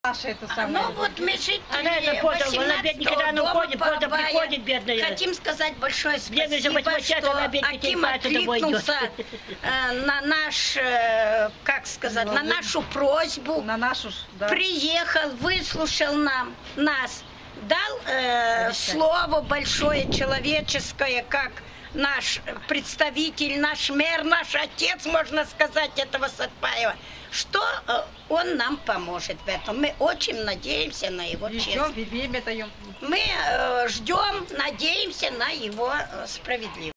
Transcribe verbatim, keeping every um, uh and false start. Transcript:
Наши это самое. Ну вот мы жители Она это поздно, она бедная, когда она уходит, поздно приходит, бедная. Хотим сказать большое Бедная, спасибо, хоть что она бедная, Аким откликнулся э, на наш, э, как сказать, на нашу просьбу, На нашу, да. приехал, выслушал нам, нас, дал э, слово большое человеческое, как наш представитель, наш мэр, наш отец, можно сказать, этого Сатпаева, что э, он нам поможет в этом. Мы очень надеемся на его Ждем, честность. время даем. Мы э, ждем, надеемся на его э, справедливость.